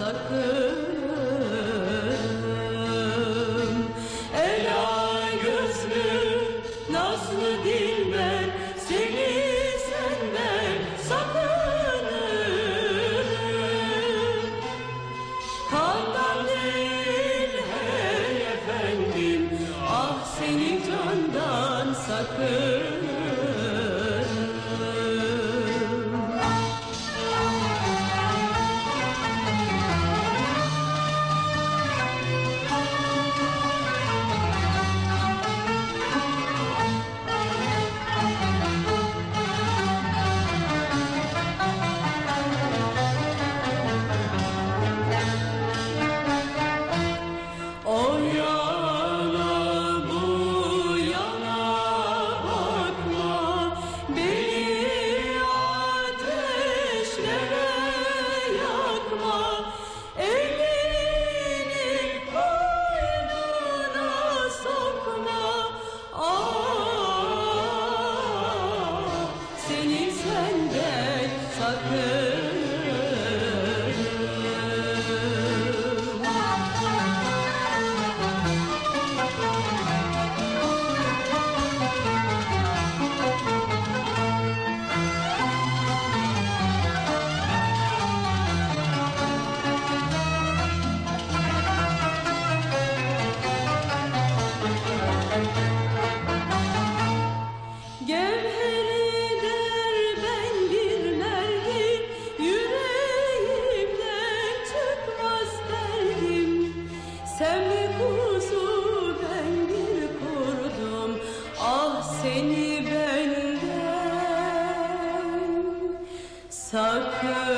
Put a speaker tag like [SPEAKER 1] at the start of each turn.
[SPEAKER 1] sakın. Ela gözlü nazlı dilber, seni senden sakınırım. Kandan değil hey efendim, ah seni candan sakınırım. O yana bu yana bakma, beni ateşlere yakma. Elini koynuna sokma, ah seni senden sakınırım. Gevheri derbendir merdim, yüreğimden çıkmaz derdim. Sen bir kuzu, ben bir kurdum, ah seni benden sakın.